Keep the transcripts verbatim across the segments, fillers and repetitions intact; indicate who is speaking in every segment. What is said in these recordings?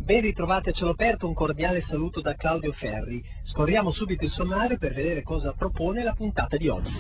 Speaker 1: Ben ritrovati a cielo aperto, un cordiale saluto da Claudio Ferri. Scorriamo subito il sommario per vedere cosa propone la puntata di oggi.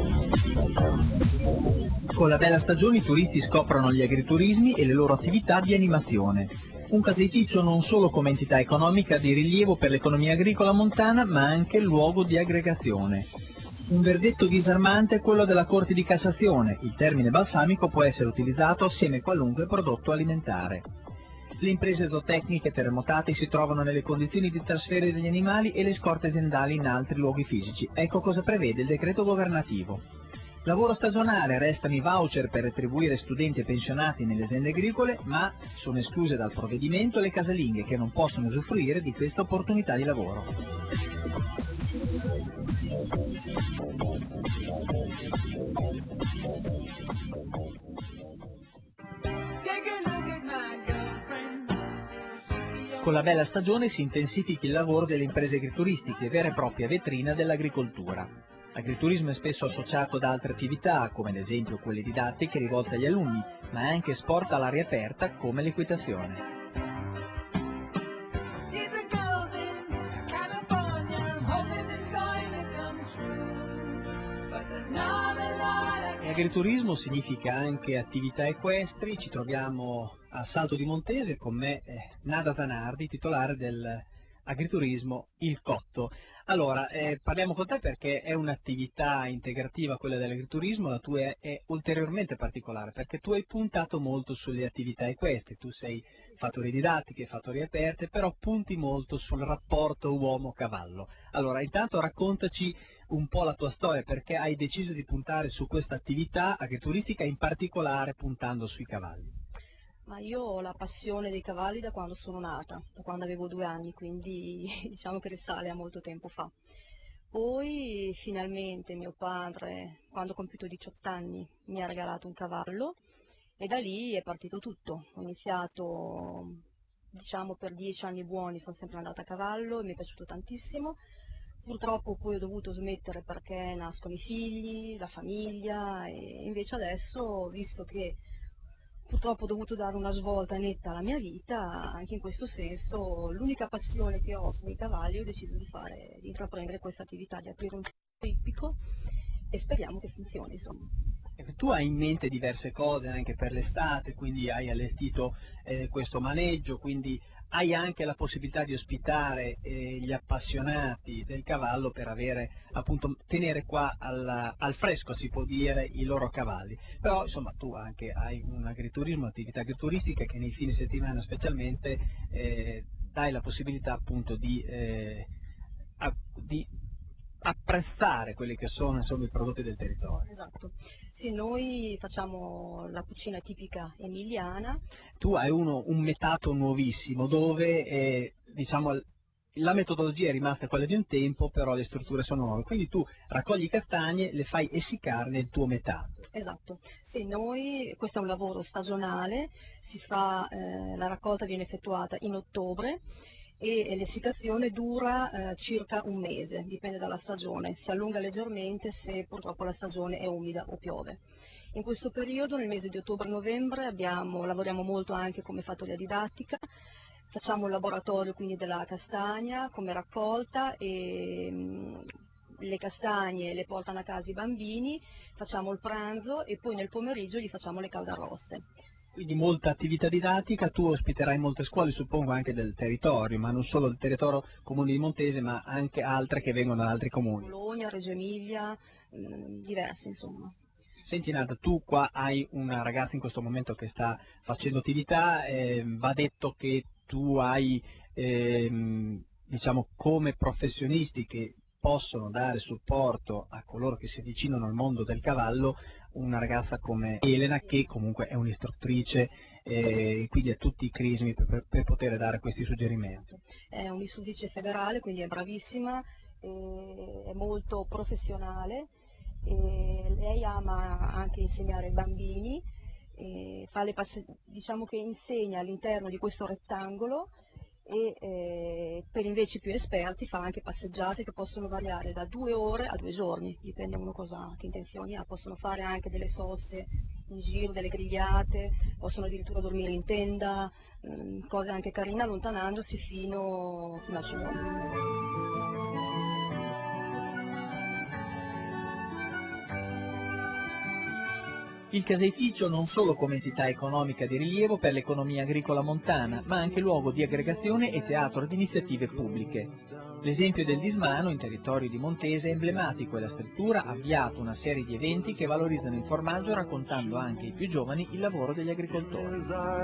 Speaker 1: Con la bella stagione i turisti scoprono gli agriturismi e le loro attività di animazione. Un caseificio non solo come entità economica di rilievo per l'economia agricola montana, ma anche luogo di aggregazione. Un verdetto disarmante è quello della Corte di Cassazione. Il termine balsamico può essere utilizzato assieme a qualunque prodotto alimentare. Le imprese zootecniche terremotate si trovano nelle condizioni di trasferire gli animali e le scorte aziendali in altri luoghi fisici. Ecco cosa prevede il decreto governativo. Lavoro stagionale, restano i voucher per retribuire studenti e pensionati nelle aziende agricole, ma sono escluse dal provvedimento le casalinghe che non possono usufruire di questa opportunità di lavoro. Con la bella stagione si intensifica il lavoro delle imprese agrituristiche, vera e propria vetrina dell'agricoltura. Agriturismo è spesso associato ad altre attività, come ad esempio quelle didattiche rivolte agli alunni, ma è anche sport all'aria aperta come l'equitazione. E agriturismo significa anche attività equestri. Ci troviamo a Salto di Montese con me eh, Nada Zanardi, titolare del agriturismo Il Cotto. Allora, eh, parliamo con te perché è un'attività integrativa quella dell'agriturismo, la tua è, è ulteriormente particolare perché tu hai puntato molto sulle attività equestri, tu sei fattori didattiche, fattori aperte, però punti molto sul rapporto uomo-cavallo. Allora, intanto raccontaci un po' la tua storia, perché hai deciso di puntare su questa attività agrituristica, in particolare puntando sui cavalli.
Speaker 2: Ma io ho la passione dei cavalli da quando sono nata, da quando avevo due anni, quindi diciamo che risale a molto tempo fa. Poi finalmente mio padre, quando ho compiuto diciotto anni, mi ha regalato un cavallo e da lì è partito tutto. Ho iniziato, diciamo, per dieci anni buoni, sono sempre andata a cavallo e mi è piaciuto tantissimo. Purtroppo poi ho dovuto smettere perché nascono i figli, la famiglia e invece adesso, visto che purtroppo ho dovuto dare una svolta netta alla mia vita, anche in questo senso l'unica passione che ho sono i cavalli, ho deciso di fare, di intraprendere questa attività, di aprire un centro ippico e speriamo che funzioni, insomma.
Speaker 1: Ecco, tu hai in mente diverse cose anche per l'estate, quindi hai allestito eh, questo maneggio, quindi hai anche la possibilità di ospitare eh, gli appassionati del cavallo per avere, appunto, tenere qua al, al fresco, si può dire, i loro cavalli. Però insomma tu anche hai un agriturismo, un'attività agrituristica che nei fine settimana specialmente eh, dai la possibilità appunto di, eh, a, di apprezzare quelli che sono insomma, i prodotti del territorio.
Speaker 2: Esatto. Sì, noi facciamo la cucina tipica emiliana.
Speaker 1: Tu hai uno, un metato nuovissimo dove eh, diciamo, la metodologia è rimasta quella di un tempo, però le strutture sono nuove, quindi tu raccogli castagne, le fai essiccare nel tuo metato.
Speaker 2: Esatto, sì, noi, questo è un lavoro stagionale, si fa, eh, la raccolta viene effettuata in ottobre e l'essiccazione dura eh, circa un mese, dipende dalla stagione, si allunga leggermente se purtroppo la stagione è umida o piove. In questo periodo, nel mese di ottobre-novembre, lavoriamo molto anche come fattoria didattica, facciamo un laboratorio quindi della castagna come raccolta e mh, le castagne le portano a casa i bambini, facciamo il pranzo e poi nel pomeriggio gli facciamo le caldarroste.
Speaker 1: Quindi molta attività didattica, tu ospiterai molte scuole, suppongo anche del territorio, ma non solo del territorio comune di Montese, ma anche altre che vengono da altri comuni.
Speaker 2: Bologna, Reggio Emilia, mh, diversi insomma.
Speaker 1: Senti Nada, tu qua hai una ragazza in questo momento che sta facendo attività, eh, va detto che tu hai, ehm, diciamo, come professionisti che possono dare supporto a coloro che si avvicinano al mondo del cavallo, una ragazza come Elena che comunque è un'istruttrice e eh, quindi ha tutti i crismi per, per poter dare questi suggerimenti.
Speaker 2: È un'istruttrice federale, quindi è bravissima, è molto professionale. E lei ama anche insegnare ai bambini, e fa le diciamo che insegna all'interno di questo rettangolo e eh, per invece i più esperti fa anche passeggiate che possono variare da due ore a due giorni, dipende uno cosa, che intenzioni ha, possono fare anche delle soste in giro, delle grigliate, possono addirittura dormire in tenda, mh, cose anche carine, allontanandosi fino, fino al cielo.
Speaker 1: Il caseificio non solo come entità economica di rilievo per l'economia agricola montana, ma anche luogo di aggregazione e teatro di iniziative pubbliche. L'esempio del Dismano in territorio di Montese è emblematico e la struttura ha avviato una serie di eventi che valorizzano il formaggio raccontando anche ai più giovani il lavoro degli agricoltori.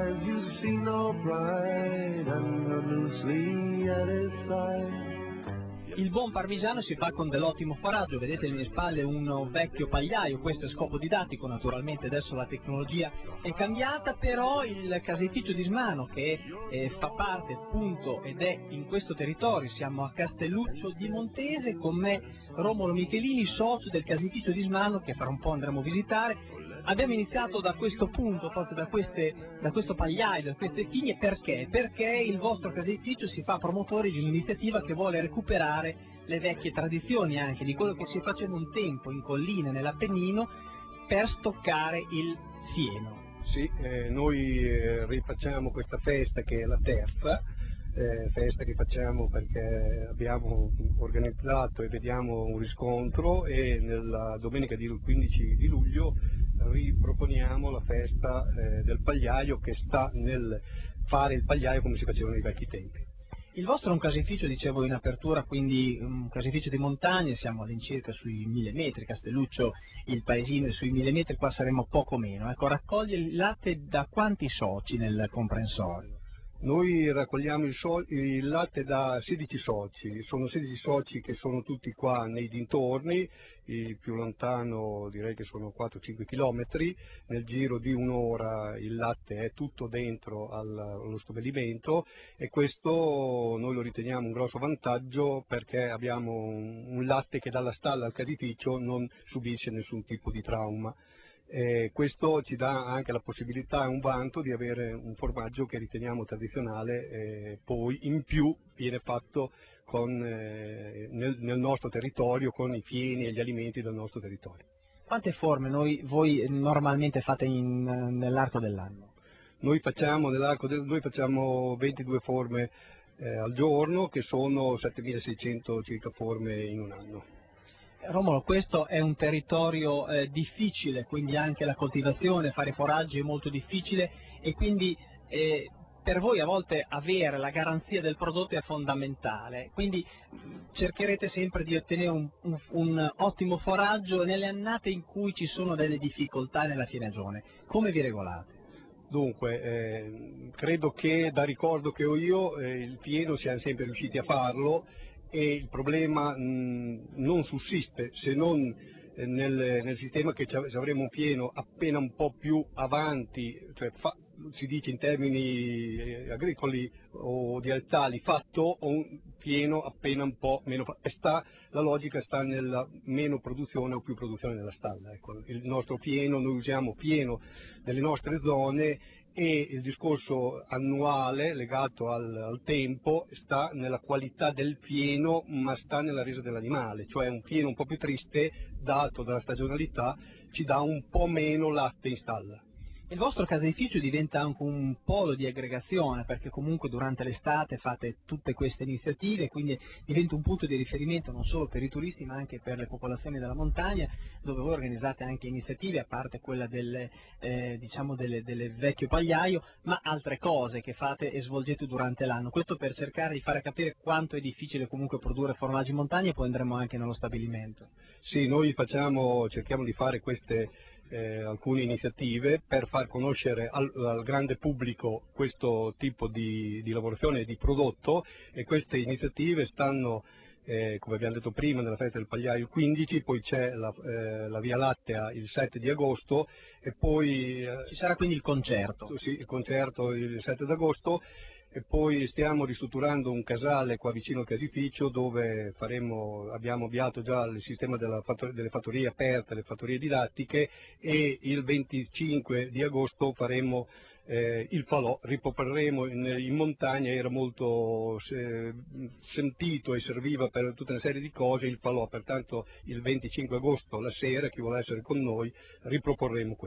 Speaker 1: Il buon parmigiano si fa con dell'ottimo foraggio, vedete alle mie spalle un vecchio pagliaio, questo è scopo didattico, naturalmente adesso la tecnologia è cambiata, però il caseificio Dismano che eh, fa parte appunto ed è in questo territorio, siamo a Castelluccio di Montese, con me Romolo Michelini, socio del caseificio Dismano che fra un po' andremo a visitare. Abbiamo iniziato da questo punto, proprio da, queste, da questo pagliaio, da queste figne, perché? Perché il vostro caseificio si fa promotore di un'iniziativa che vuole recuperare le vecchie tradizioni anche di quello che si faceva un tempo in collina, nell'Appennino, per stoccare il fieno.
Speaker 3: Sì, eh, noi eh, rifacciamo questa festa che è la terza, eh, festa che facciamo perché abbiamo organizzato e vediamo un riscontro e nella domenica di quindici di luglio riproponiamo la festa eh, del pagliaio che sta nel fare il pagliaio come si faceva nei vecchi tempi.
Speaker 1: Il vostro è un caseificio, dicevo in apertura, quindi un caseificio di montagna, siamo all'incirca sui mille metri, Castelluccio, il paesino è sui mille metri, qua saremo poco meno. Ecco, raccoglie il latte da quanti soci nel comprensorio?
Speaker 3: Noi raccogliamo il, so il latte da sedici soci, sono sedici soci che sono tutti qua nei dintorni, il più lontano direi che sono quattro cinque chilometri, nel giro di un'ora il latte è tutto dentro al, allo stabilimento e questo noi lo riteniamo un grosso vantaggio perché abbiamo un, un latte che dalla stalla al caseificio non subisce nessun tipo di trauma. Eh, questo ci dà anche la possibilità e un vanto di avere un formaggio che riteniamo tradizionale, eh, poi in più viene fatto con, eh, nel, nel nostro territorio con i fieni e gli alimenti del nostro territorio.
Speaker 1: Quante forme noi, voi normalmente fate nell'arco dell'anno?
Speaker 3: Noi facciamo nell'arco del, noi facciamo ventidue forme eh, al giorno che sono settemilaseicento circa forme in un anno.
Speaker 1: Romolo, questo è un territorio eh, difficile, quindi anche la coltivazione, fare foraggi è molto difficile e quindi eh, per voi a volte avere la garanzia del prodotto è fondamentale, quindi mh, cercherete sempre di ottenere un, un, un ottimo foraggio nelle annate in cui ci sono delle difficoltà nella fienagione. Come vi regolate?
Speaker 3: Dunque, eh, credo che da ricordo che ho io eh, il fieno siamo sempre riusciti a farlo e il problema mh, non sussiste se non eh, nel, nel sistema che avremo un fieno appena un po' più avanti, cioè fa, si dice in termini eh, agricoli o dialettali fatto, o un fieno appena un po' meno fatto. Sta, la logica sta nella meno produzione o più produzione nella stalla. Ecco, il nostro fieno, noi usiamo fieno delle nostre zone e il discorso annuale legato al, al tempo sta nella qualità del fieno ma sta nella resa dell'animale, cioè un fieno un po' più triste dato dalla stagionalità ci dà un po' meno latte in stalla.
Speaker 1: Il vostro caseificio diventa anche un polo di aggregazione perché comunque durante l'estate fate tutte queste iniziative, quindi diventa un punto di riferimento non solo per i turisti ma anche per le popolazioni della montagna, dove voi organizzate anche iniziative, a parte quella del, eh, diciamo delle, delle vecchio pagliaio, ma altre cose che fate e svolgete durante l'anno. Questo per cercare di fare capire quanto è difficile comunque produrre formaggi in montagna e poi andremo anche nello stabilimento.
Speaker 3: Sì, noi facciamo, cerchiamo di fare queste Eh, alcune iniziative per far conoscere al, al grande pubblico questo tipo di, di lavorazione e di prodotto e queste iniziative stanno, eh, come abbiamo detto prima, nella festa del pagliaio il quindici, poi c'è la, eh, la Via Lattea il sette di agosto e poi eh,
Speaker 1: ci sarà quindi il concerto.
Speaker 3: Sì, il concerto il sette d'agosto. E poi stiamo ristrutturando un casale qua vicino al caseificio dove faremo, abbiamo avviato già il sistema della fattor delle fattorie aperte, le fattorie didattiche e il venticinque di agosto faremo eh, il falò, riproporremo in, in montagna, era molto se, sentito e serviva per tutta una serie di cose il falò, pertanto il venticinque agosto la sera, chi vuole essere con noi, riproporremo questo.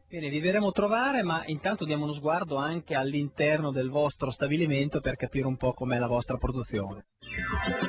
Speaker 1: Bene, vi verremo a trovare, ma intanto diamo uno sguardo anche all'interno del vostro stabilimento per capire un po' com'è la vostra produzione.